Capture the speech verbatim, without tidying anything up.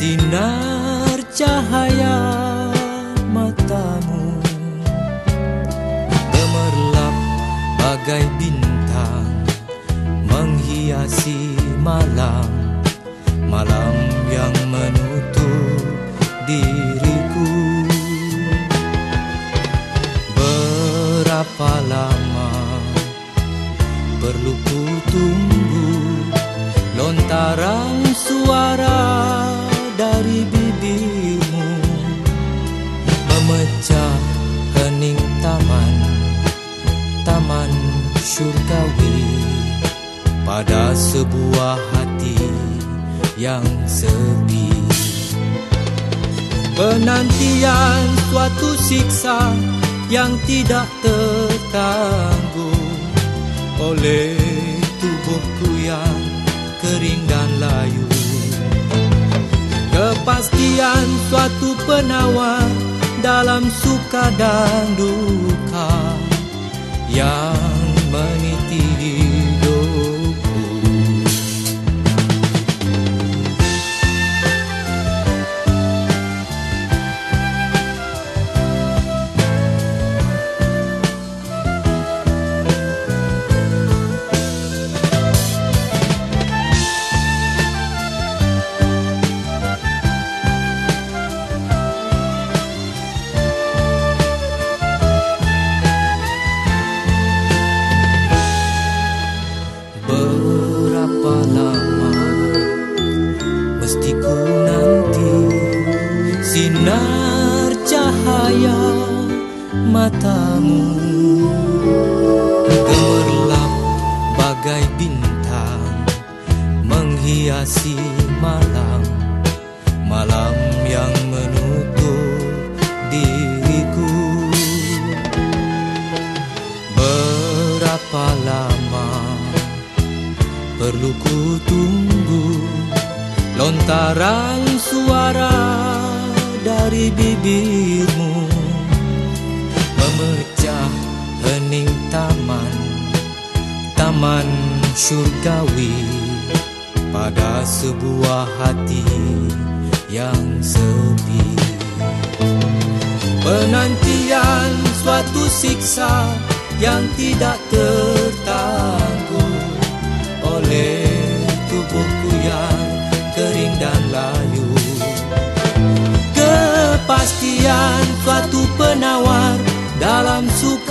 sinar cahaya matamu gemerlap bagai bintang menghiasi malam, malam yang menutup diriku. Berapa lama perlu ku tunggu lontaran suara dari bibirmu memecah hening taman, taman syurgawi pada sebuah hati yang sepi. Penantian suatu siksa yang tidak tertanggung oleh tubuhku yang kering dan layu. Kepastian suatu penawar dalam suka dan duka yang meniti hidupku. Berapa lama mesti ku nanti sinar cahaya matamu gemerlap bagai bintang menghiasi malam, malam yang menutup diriku. Berapa lama perlu ku tunggu lontaran suara dari bibirmu memecah hening taman, taman syurgawi pada sebuah hati yang sepi. Penantian suatu siksa yang tidak tertanggung oleh tubuhku yang kering dan layu. Kepastian suatu penawar dalam suka